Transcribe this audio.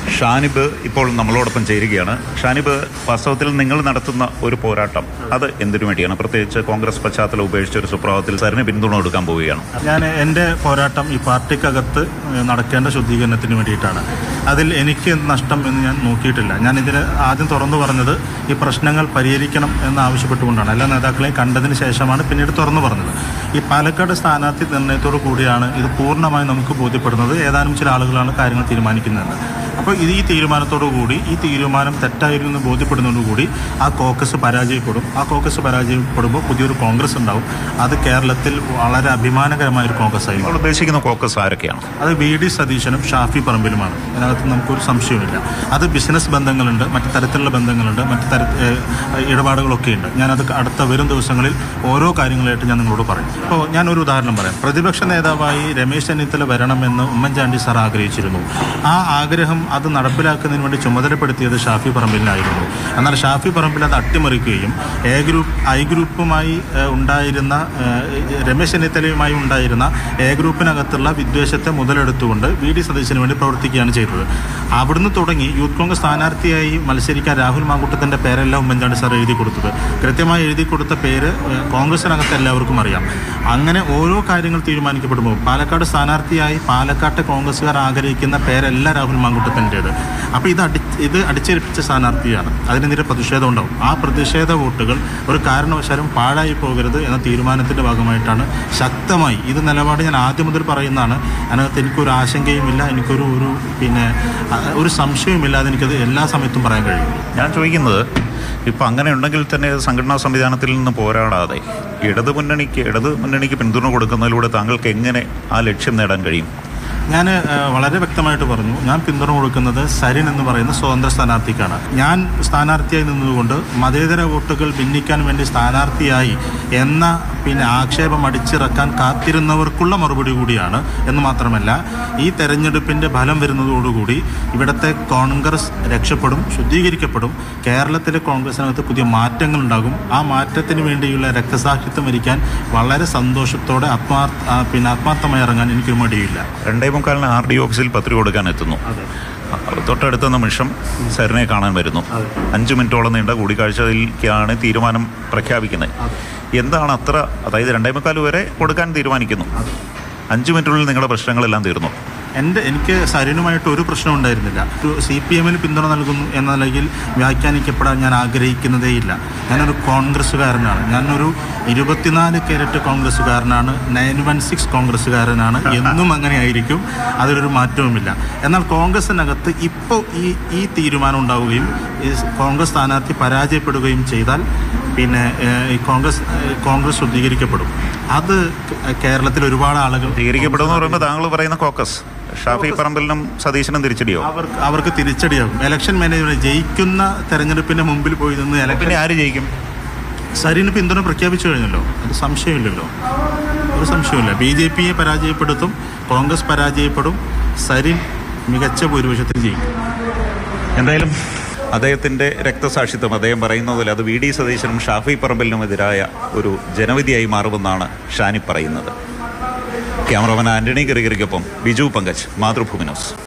ഷാനിബ് ഇപ്പോൾ നമ്മളോടൊപ്പം ചേരുകയാണ്. ഷാനിബ്, വാസ്തവത്തിൽ നിങ്ങൾ നടത്തുന്ന ഒരു പോരാട്ടം അത് എന്തിനു വേണ്ടിയാണ്? പ്രത്യേകിച്ച് കോൺഗ്രസ് പശ്ചാത്തലം ഉപേക്ഷിച്ച ഒരു സുപ്രഭാതത്തിൽ സരിന് പിന്തുണ കൊടുക്കാൻ പോവുകയാണ്. ഞാൻ എൻ്റെ പോരാട്ടം ഈ പാർട്ടിക്കകത്ത് നടക്കേണ്ട ശുദ്ധീകരണത്തിന് വേണ്ടിയിട്ടാണ്. അതിൽ എനിക്ക് നഷ്ടം എന്ന് ഞാൻ നോക്കിയിട്ടില്ല. ഞാൻ ഇതിന് ആദ്യം തുറന്നു പറഞ്ഞത് ഈ പ്രശ്നങ്ങൾ പരിഹരിക്കണം എന്നാവശ്യപ്പെട്ടുകൊണ്ടാണ്. എല്ലാ നേതാക്കളെയും കണ്ടതിന് ശേഷമാണ് പിന്നീട് തുറന്നു പറഞ്ഞത്. ഈ പാലക്കാട് സ്ഥാനാർത്ഥി നിർണയത്തോടു കൂടിയാണ് ഇത് പൂർണ്ണമായി നമുക്ക് ബോധ്യപ്പെടുന്നത്. ഏതാനും ചില ആളുകളാണ് കാര്യങ്ങൾ തീരുമാനിക്കുന്നത്. അപ്പോൾ ഈ തീരുമാനത്തോടു കൂടി, ഈ തീരുമാനം തെറ്റായിരുന്നു ബോധ്യപ്പെടുന്നതോടുകൂടി ആ കോക്കസ് പരാജയപ്പെടും. ആ കോക്കസ് പരാജയപ്പെടുമ്പോൾ പുതിയൊരു കോൺഗ്രസ് ഉണ്ടാവും. അത് കേരളത്തിൽ വളരെ അഭിമാനകരമായ ഒരു കോൺഗ്രസ് ആയിരിക്കും. ഉദ്ദേശിക്കുന്ന കോക്കസ് ആരൊക്കെയാണ്? അത് VD സതീശനും ഷാഫി പറമ്പിലുമാണ്. അതിനകത്ത് നമുക്കൊരു സംശയമില്ല. അത് ബിസിനസ് ബന്ധങ്ങളുണ്ട്, മറ്റു തരത്തിലുള്ള ബന്ധങ്ങളുണ്ട്, ഇടപാടുകളൊക്കെ ഉണ്ട്. ഞാനത് അടുത്ത വരും ദിവസങ്ങളിൽ ഓരോ കാര്യങ്ങളായിട്ട് ഞാൻ നിങ്ങളോട് പറയും. ഇപ്പോൾ ഞാനൊരു ഉദാഹരണം പറയാം. പ്രതിപക്ഷ നേതാവായി രമേശ് ചെന്നിത്തല വരണമെന്ന് ഉമ്മൻചാണ്ടി സാർ ആഗ്രഹിച്ചിരുന്നു. ആ ആഗ്രഹം അത് നടപ്പിലാക്കുന്നതിന് വേണ്ടി ചുമതലപ്പെടുത്തിയത് ഷാഫി പറമ്പിലിനായിരുന്നു. എന്നാൽ ഷാഫി പറമ്പിൽ അത് അട്ടിമറിക്കുകയും ഐ ഗ്രൂപ്പുമായി ഉണ്ടായിരുന്ന രമേശ് ചെന്നിത്തലയുമായി ഉണ്ടായിരുന്ന ഗ്രൂപ്പിനകത്തുള്ള വിദ്വേഷത്തെ മുതലെടുത്തുകൊണ്ട് VD സതീശന് വേണ്ടി പ്രവർത്തിക്കുകയാണ് ചെയ്തത്. അവിടുന്ന് തുടങ്ങി യൂത്ത് കോൺഗ്രസ് സ്ഥാനാർത്ഥിയായി മത്സരിക്കാൻ രാഹുൽ മാങ്കൂട്ടത്തിൻ്റെ പേരെല്ലാം ഉമ്മൻചാണ്ടി സാർ എഴുതി കൊടുത്തത്. കൃത്യമായി എഴുതി കൊടുത്ത പേര് കോൺഗ്രസിനകത്ത് എല്ലാവർക്കും അറിയാം. അങ്ങനെ ഓരോ കാര്യങ്ങൾ തീരുമാനിക്കപ്പെടുമ്പോൾ പാലക്കാട് സ്ഥാനാർത്ഥിയായി പാലക്കാട്ടെ കോൺഗ്രസ്സുകാർ ആഗ്രഹിക്കുന്ന പേരല്ല രാഹുൽ മാങ്കൂട്ടത്തിൻ്റേത്. അപ്പോൾ ഇത് അടിച്ചേൽപ്പിച്ച സ്ഥാനാർത്ഥിയാണ്. അതിനെതിരെ പ്രതിഷേധം ഉണ്ടാവും. ആ പ്രതിഷേധ വോട്ടുകൾ ഒരു കാരണവശാലും പാഴായി പോകരുത് എന്ന തീരുമാനത്തിൻ്റെ ഭാഗമായിട്ടാണ് ശക്തമായി ഇത് നിലപാട് ഞാൻ ആദ്യം മുതൽ പറയുന്നതാണ്. അതിനകത്ത് എനിക്കൊരു ആശങ്കയുമില്ല, എനിക്കൊരു ഒരു സംശയവുമില്ലാതെ എനിക്കത് എല്ലാ സമയത്തും പറയാൻ കഴിയും. ഞാൻ ചോദിക്കുന്നത്, ഇപ്പം അങ്ങനെ ഉണ്ടെങ്കിൽ തന്നെ സംഘടനാ സംവിധാനത്തിൽ നിന്ന് പോരാടാതെ ഇടതു മുന്നണിക്ക് പിന്തുണ കൊടുക്കുന്നതിലൂടെ താങ്കൾക്ക് എങ്ങനെ ആ ലക്ഷ്യം നേടാൻ കഴിയും? ഞാൻ വളരെ വ്യക്തമായിട്ട് പറഞ്ഞു, ഞാൻ പിന്തുണ കൊടുക്കുന്നത് സരിൻ എന്ന് പറയുന്ന സ്വതന്ത്ര സ്ഥാനാർത്ഥിക്കാണ്. ഞാൻ സ്ഥാനാർത്ഥിയായി നിന്നതുകൊണ്ട് മതേതര വോട്ടുകൾ ഭിന്നിക്കാൻ വേണ്ടി സ്ഥാനാർത്ഥിയായി എന്ന ആക്ഷേപം അടിച്ചിറക്കാൻ കാത്തിരുന്നവർക്കുള്ള മറുപടി കൂടിയാണ്. എന്ന് മാത്രമല്ല, ഈ തെരഞ്ഞെടുപ്പിൻ്റെ ഫലം വരുന്നതോടുകൂടി ഇവിടുത്തെ കോൺഗ്രസ് രക്ഷപ്പെടും, ശുദ്ധീകരിക്കപ്പെടും. കേരളത്തിലെ കോൺഗ്രസിനകത്ത് പുതിയ മാറ്റങ്ങൾ ഉണ്ടാകും. ആ മാറ്റത്തിന് വേണ്ടിയുള്ള രക്തസാക്ഷിത്വം വരിക്കാൻ വളരെ സന്തോഷത്തോടെ ആത്മാർത്ഥമായി ഇറങ്ങാൻ എനിക്കൊരു മടിയില്ല. 2:45 RD ഓഫീസിൽ പത്രിക കൊടുക്കാൻ എത്തുന്നു. തൊട്ടടുത്ത നിമിഷം സരിനെ കാണാൻ വരുന്നു. 5 മിനിറ്റോളം നീണ്ട കൂടിക്കാഴ്ചയിലേക്കാണ് തീരുമാനം പ്രഖ്യാപിക്കുന്നത്. എന്താണ് അത്ര, അതായത് 2:45 വരെ കൊടുക്കാൻ തീരുമാനിക്കുന്നു. 5 മിനിറ്റിനുള്ളിൽ നിങ്ങളുടെ പ്രശ്നങ്ങളെല്ലാം തീർന്നു. എനിക്ക് സരിനുമായിട്ട് ഒരു പ്രശ്നം ഉണ്ടായിരുന്നില്ല. CPM-ന് പിന്തുണ നൽകുന്നു എന്ന നിലയിൽ വ്യാഖ്യാനിക്കപ്പെടാൻ ഞാൻ ആഗ്രഹിക്കുന്നതേയില്ല. ഞാനൊരു കോൺഗ്രസ്സുകാരനാണ്. ഞാനൊരു 24 കാരറ്റ് കോൺഗ്രസ്സുകാരനാണ്. 916 കോൺഗ്രസ്സുകാരനാണ്. എന്നും അങ്ങനെ ആയിരിക്കും. അതിലൊരു മാറ്റവുമില്ല. എന്നാൽ കോൺഗ്രസിനകത്ത് ഇപ്പോൾ ഈ തീരുമാനം ഉണ്ടാവുകയും കോൺഗ്രസ് സ്ഥാനാർത്ഥി പരാജയപ്പെടുകയും ചെയ്താൽ ഈ കോൺഗ്രസ് ശുദ്ധീകരിക്കപ്പെടും. അത് കേരളത്തിൽ ഒരുപാട് ആളുകൾ ശുദ്ധീകരിക്കപ്പെടുമെന്ന് പറയുമ്പോൾ താങ്കൾ പറയുന്ന കോക്കസ് ഷാഫി പറമ്പിലിനും സതീശനും തിരിച്ചടിയോ? അവർക്ക് തിരിച്ചടിയാകും. ഇലക്ഷൻ മാനേജ്മെന്റ് ജയിക്കുന്ന തെരഞ്ഞെടുപ്പിന്റെ മുമ്പിൽ പോയി നിന്ന് പിന്നെ ആര് ജയിക്കും? സരിന് പിന്തുണ പ്രഖ്യാപിച്ചു കഴിഞ്ഞല്ലോ. അത് സംശയമില്ലല്ലോ, ഒരു സംശയമില്ല. BJPയെ പരാജയപ്പെടുത്തും, കോൺഗ്രസ് പരാജയപ്പെടും, സരിൻ മികച്ച ഭൂരിപക്ഷത്തിൽ ജയിക്കും. എന്തായാലും അദ്ദേഹത്തിൻ്റെ രക്തസാക്ഷിത്വം, അദ്ദേഹം പറയുന്നതിൽ അത് VD സതീശനും ഷാഫി പറമ്പിലിനുമെതിരായ ഒരു ജനവിധിയായി മാറുമെന്നാണ് ഷാനി പറയുന്നത്. ക്യാമറമാൻ ആന്റണി ഗറിഗറിക്കൊപ്പം ബിജു പങ്കജ്, മാതൃഭൂമി ന്യൂസ്.